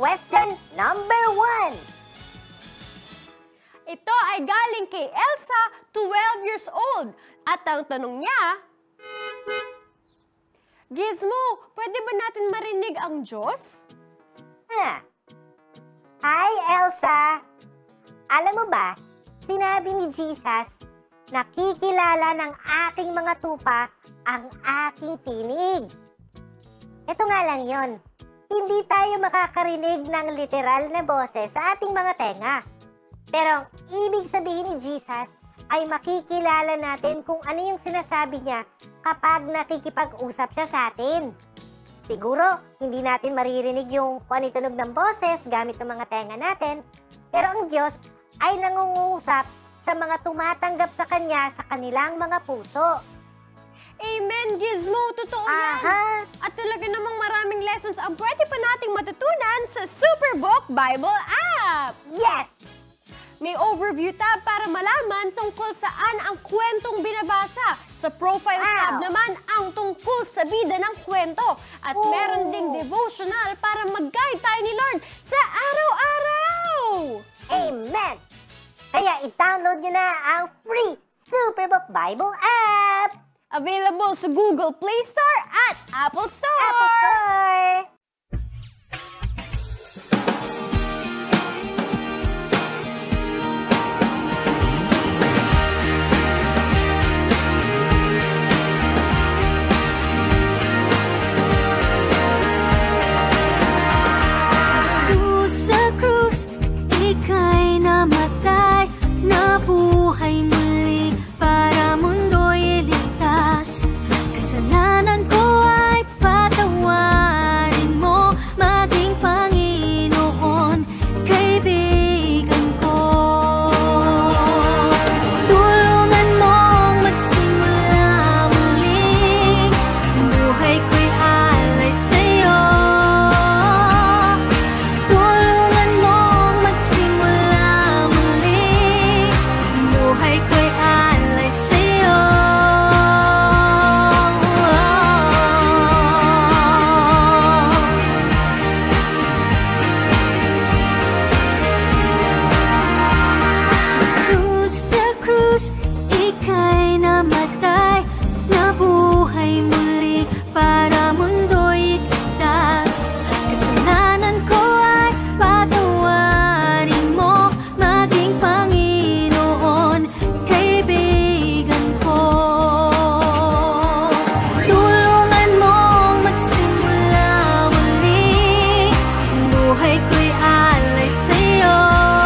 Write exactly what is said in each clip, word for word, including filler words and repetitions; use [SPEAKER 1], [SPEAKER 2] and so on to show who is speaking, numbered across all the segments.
[SPEAKER 1] question number one.
[SPEAKER 2] Ito ay galing kay Elsa, twelve years old. At ang tanong niya, Gizmo, pwede ba natin marinig ang Diyos?
[SPEAKER 1] Ha? Hi, Elsa! Alam mo ba, sinabi ni Jesus, nakikilala ng aking mga tupa ang aking tinig. Ito nga lang yon. Hindi tayo makakarinig ng literal na boses sa ating mga tenga. Pero ang ibig sabihin ni Jesus ay makikilala natin kung ano yung sinasabi niya kapag nakikipag-usap siya sa atin. Siguro, hindi natin maririnig yung kung ano tunog ng boses gamit ng mga tenga natin, pero ang Diyos ay nangungusap sa mga tumatanggap sa Kanya sa kanilang mga puso.
[SPEAKER 2] Amen, Gizmo! Totoo yan!
[SPEAKER 1] Aha!
[SPEAKER 2] At talaga namang maraming lessons ang pwede pa nating matutunan sa Superbook Bible app!
[SPEAKER 1] Yes!
[SPEAKER 2] May overview tab para malaman tungkol saan ang kwentong binabasa. Sa Profiles
[SPEAKER 1] Wow.
[SPEAKER 2] tab naman ang tungkol sa bida ng kwento. At
[SPEAKER 1] Ooh.
[SPEAKER 2] meron ding devotional para mag-guide tayo ni Lord sa araw-araw!
[SPEAKER 1] Amen! Kaya i-download nyo na ang free Superbook Bible app!
[SPEAKER 2] Available sa Google Play Store at Apple Store!
[SPEAKER 1] Apple Store!
[SPEAKER 3] Sa krus, ika'y namatay, nabuhay muli para mundo'y iligtas. Kasalanan ko ay patawarin mo, maging Panginoon, kaibigan ko. Tulungan mong magsimula muli, ang buhay ko'y alay sa'yo. Ika'y namatay, nabuhay muli para mundo'y iligtas. Kasalanan ko ay patawarin mo, maging Panginoon, kaibigan ko. Tulungan mong magsimula muli, ang buhay ko'y alay sa'yo.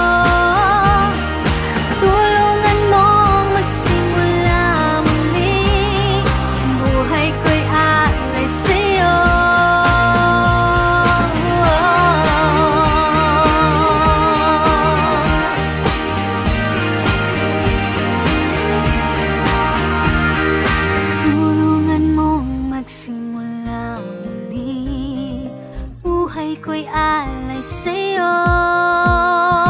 [SPEAKER 3] Magsimula muli, buhay ko'y alay sa'yo.